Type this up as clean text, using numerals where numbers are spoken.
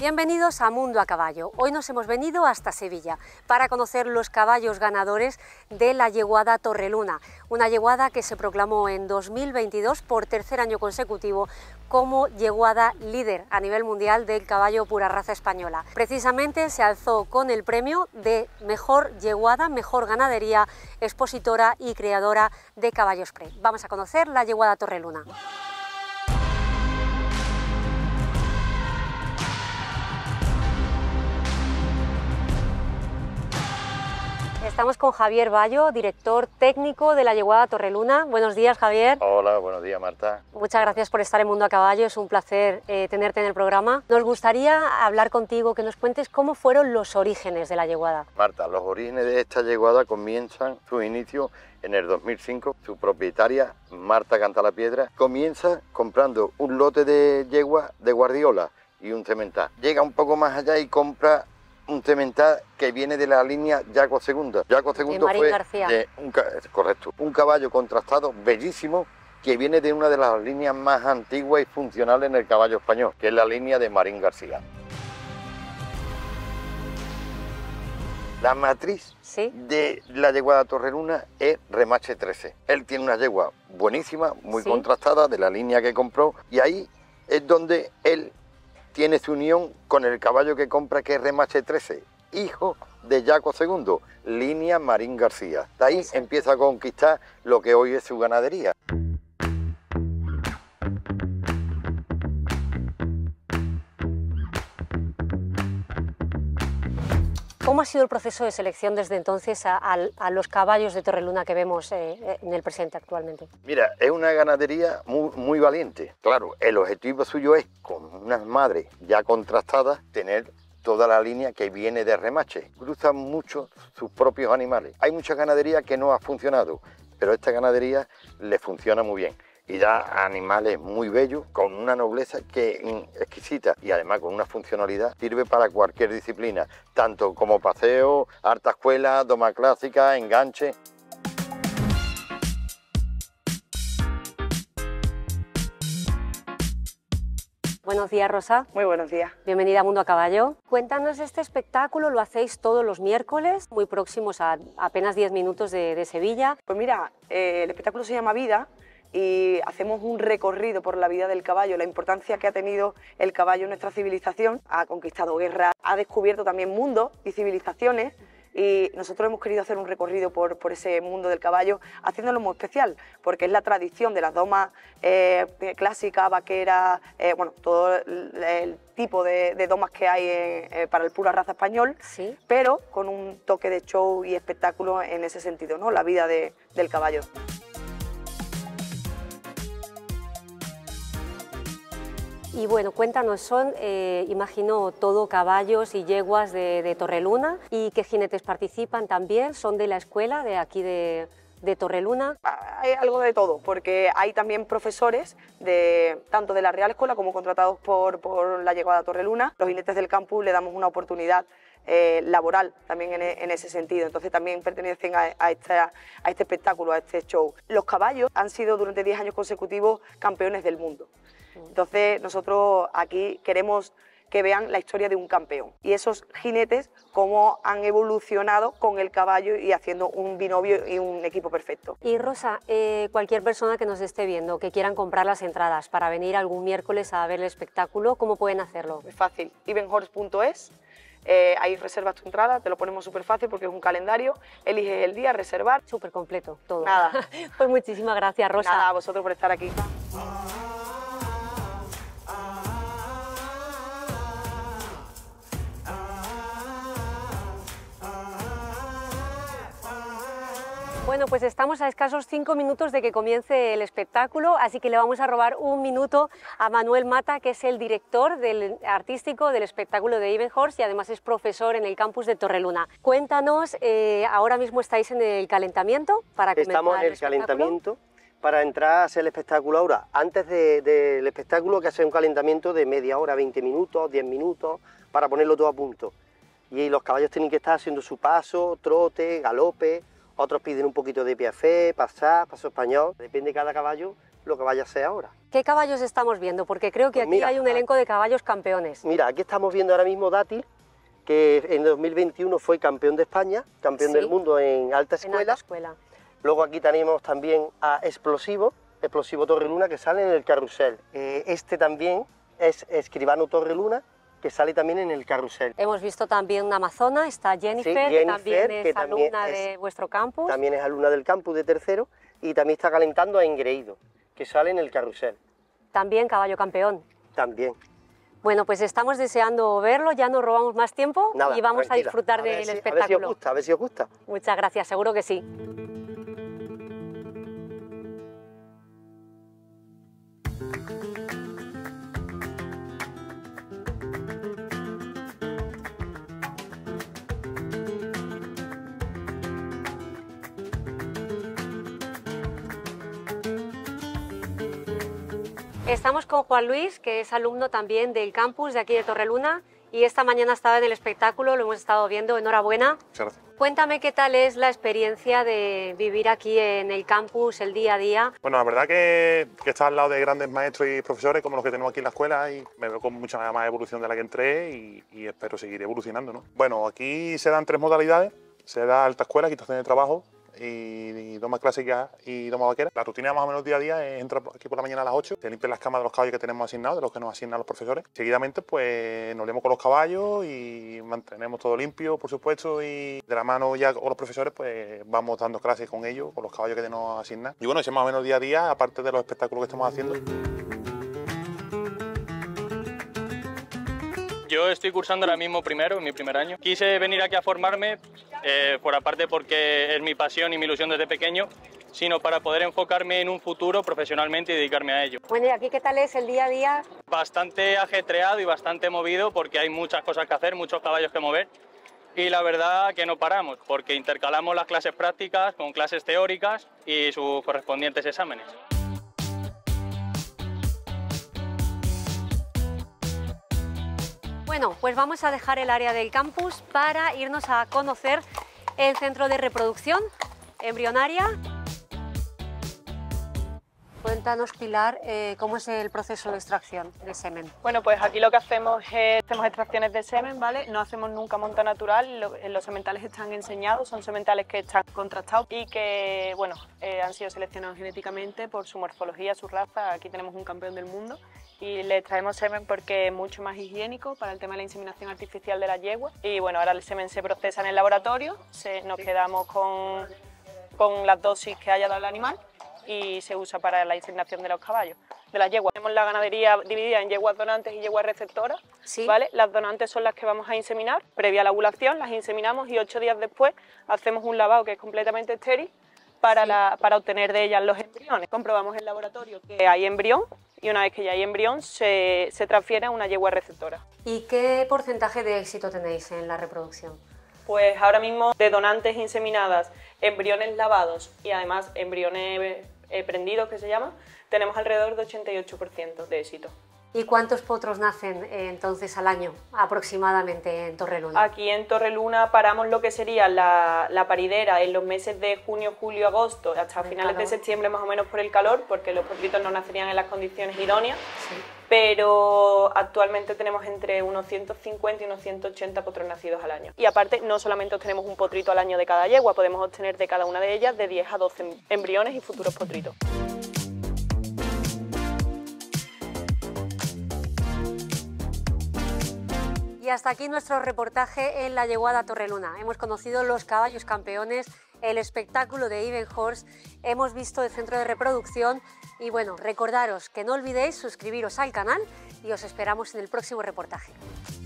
Bienvenidos a Mundo a Caballo. Hoy nos hemos venido hasta Sevilla para conocer los caballos ganadores de la yeguada Torreluna, una yeguada que se proclamó en 2022 por tercer año consecutivo como yeguada líder a nivel mundial del caballo pura raza española. Precisamente se alzó con el premio de mejor yeguada, mejor ganadería, expositora y creadora de caballos pre. Vamos a conocer la yeguada Torreluna. Estamos con Javier Bayo, director técnico de la yeguada Torreluna. Buenos días, Javier. Hola, buenos días, Marta. Muchas gracias por estar en Mundo a Caballo, es un placer tenerte en el programa. Nos gustaría hablar contigo, que nos cuentes cómo fueron los orígenes de la yeguada. Marta, los orígenes de esta yeguada comienzan su inicio en el 2005. Su propietaria, Marta Cantalapiedra, comienza comprando un lote de yegua de Guardiola y un cemental. Llega un poco más allá y compra un cemental que viene de la línea Yaco II. Yaco II fue correcto, un caballo contrastado bellísimo que viene de una de las líneas más antiguas y funcionales en el caballo español, que es la línea de Marín García. La matriz de la yeguada Torreluna es Remache 13. Él tiene una yegua buenísima, muy contrastada, de la línea que compró, y ahí es donde él tiene su unión con el caballo que compra, que es Remache 13, hijo de Yaco II, línea Marín García. De ahí empieza a conquistar lo que hoy es su ganadería. ¿Cómo ha sido el proceso de selección desde entonces a los caballos de Torreluna que vemos en el presente actualmente? Mira, es una ganadería muy valiente. Claro, el objetivo suyo es, con unas madres ya contrastadas, tener toda la línea que viene de Remache. Cruzan mucho sus propios animales. Hay mucha ganadería que no ha funcionado, pero esta ganadería le funciona muy bien. Y da animales muy bellos, con una nobleza que exquisita y además con una funcionalidad, sirve para cualquier disciplina, tanto como paseo, harta escuela, doma clásica, enganche. Buenos días, Rosa. Muy buenos días. Bienvenida a Mundo a Caballo. Cuéntanos, este espectáculo lo hacéis todos los miércoles, muy próximos a apenas 10 minutos de Sevilla. Pues mira, el espectáculo se llama Vida y hacemos un recorrido por la vida del caballo, la importancia que ha tenido el caballo en nuestra civilización. Ha conquistado guerras, ha descubierto también mundos y civilizaciones, y nosotros hemos querido hacer un recorrido por ese mundo del caballo, haciéndolo muy especial, porque es la tradición de las domas clásicas, vaqueras, bueno, todo el tipo de domas que hay para el pura raza español, pero con un toque de show y espectáculo en ese sentido, ¿no? La vida del caballo. Y bueno, cuéntanos, son, imagino, todo caballos y yeguas de Torreluna. ¿Y qué jinetes participan también? ¿Son de la escuela de aquí de Torreluna? Hay algo de todo, porque hay también profesores tanto de la Real Escuela como contratados por la yeguada Torreluna. Los jinetes del campus le damos una oportunidad laboral también en ese sentido, entonces también pertenecen a este espectáculo, a este show. Los caballos han sido durante 10 años consecutivos campeones del mundo. Entonces nosotros aquí queremos que vean la historia de un campeón y esos jinetes cómo han evolucionado con el caballo y haciendo un binomio y un equipo perfecto. Y Rosa, cualquier persona que nos esté viendo, que quieran comprar las entradas para venir algún miércoles a ver el espectáculo, ¿cómo pueden hacerlo? Es fácil, evenhorse.es. Ahí reservas tu entrada, te lo ponemos súper fácil porque es un calendario, eliges el día, reservar. Súper completo todo. Nada. Pues muchísimas gracias, Rosa. Nada, a vosotros por estar aquí. Bueno, pues estamos a escasos 5 minutos de que comience el espectáculo, así que le vamos a robar un minuto a Manuel Mata, que es el director artístico del espectáculo de Evenhorse y además es profesor en el campus de Torreluna. Cuéntanos, ahora mismo estáis en el calentamiento para comenzar Estamos en el calentamiento para entrar a hacer el espectáculo ahora. Antes del espectáculo hay que hacer un calentamiento de media hora, 20 minutos, 10 minutos, para ponerlo todo a punto. Y los caballos tienen que estar haciendo su paso, trote, galope. Otros piden un poquito de piafé, paso español. Depende de cada caballo lo que vaya a ser ahora. ¿Qué caballos estamos viendo? Porque creo que Pues aquí mira, hay un elenco de caballos campeones. Mira, aquí estamos viendo ahora mismo Dátil, que en 2021 fue campeón de España, campeón Sí. del mundo en alta En alta escuela. escuela. Luego aquí tenemos también a Explosivo Torreluna, que sale en el carrusel. Este también es Escribano Torreluna, que sale también en el carrusel. Hemos visto también una amazona, está Jennifer, Sí, que Jennifer, también es que también alumna es- de vuestro campus. También es alumna del campus de tercero y también está calentando a Engreído, que sale en el carrusel. También caballo campeón. También. Bueno, pues estamos deseando verlo, ya no robamos más tiempo Nada, y vamos a tranquila. disfrutar ver del si- espectáculo. A ver si os gusta. Muchas gracias, seguro que sí. Estamos con Juan Luis, que es alumno también del campus de aquí de Torreluna, y esta mañana estaba en el espectáculo, lo hemos estado viendo, enhorabuena. Muchas gracias. Cuéntame qué tal es la experiencia de vivir aquí en el campus, el día a día. Bueno, la verdad que estar al lado de grandes maestros y profesores como los que tenemos aquí en la escuela y me veo con mucha más evolución de la que entré y espero seguir evolucionando, ¿no? Bueno, aquí se dan 3 modalidades. Se da alta escuela, quitación de trabajo, y doma clásica y doma vaquera. La rutina más o menos día a día es entrar aquí por la mañana a las 8, se limpian las camas de los caballos que tenemos asignados, de los que nos asignan los profesores. Seguidamente pues nos liamos con los caballos y mantenemos todo limpio, por supuesto, y de la mano ya con los profesores pues vamos dando clases con ellos, con los caballos que nos asignan. Y bueno, ese es más o menos día a día, aparte de los espectáculos que estamos haciendo. Yo estoy cursando ahora mismo primero, en mi primer año. Quise venir aquí a formarme, por aparte porque es mi pasión y mi ilusión desde pequeño, sino para poder enfocarme en un futuro profesionalmente y dedicarme a ello. Bueno, ¿y aquí qué tal es el día a día? Bastante ajetreado y bastante movido porque hay muchas cosas que hacer, muchos caballos que mover. Y la verdad que no paramos, porque intercalamos las clases prácticas con clases teóricas y sus correspondientes exámenes. Bueno, pues vamos a dejar el área del campus para irnos a conocer el centro de reproducción embrionaria. Cuéntanos, Pilar, cómo es el proceso de extracción de semen. Bueno, pues aquí lo que hacemos es hacemos extracciones de semen, ¿vale? No hacemos nunca monta natural, los sementales están enseñados, son sementales que están contrastados y que, bueno, han sido seleccionados genéticamente por su morfología, su raza. Aquí tenemos un campeón del mundo y le traemos semen porque es mucho más higiénico para el tema de la inseminación artificial de la yegua. Y bueno, ahora el semen se procesa en el laboratorio, nos quedamos con las dosis que haya dado el animal y se usa para la inseminación de los caballos, de las yeguas. Tenemos la ganadería dividida en yeguas donantes y yeguas receptoras, Sí. ¿vale? Las donantes son las que vamos a inseminar, previa a la ovulación las inseminamos y 8 días después hacemos un lavado que es completamente estéril para obtener de ellas los embriones. Comprobamos en el laboratorio que hay embrión y una vez que ya hay embrión se transfiere a una yegua receptora. ¿Y qué porcentaje de éxito tenéis en la reproducción? Pues ahora mismo de donantes inseminadas, embriones lavados y además embriones prendidos, que se llama, tenemos alrededor de 88% de éxito. ¿Y cuántos potros nacen entonces al año aproximadamente en Torreluna? Aquí en Torreluna paramos lo que sería la paridera en los meses de junio, julio, agosto, hasta Por el finales de calor. septiembre más o menos por el calor, porque los potritos no nacerían en las condiciones idóneas, Sí. pero actualmente tenemos entre unos 150 y unos 180 potros nacidos al año. Y aparte, no solamente obtenemos un potrito al año de cada yegua, podemos obtener de cada una de ellas de 10 a 12 embriones y futuros potritos. Y hasta aquí nuestro reportaje en la yeguada Torreluna. Hemos conocido los caballos campeones, el espectáculo de Even Horse, hemos visto el centro de reproducción y bueno, recordaros que no olvidéis suscribiros al canal y os esperamos en el próximo reportaje.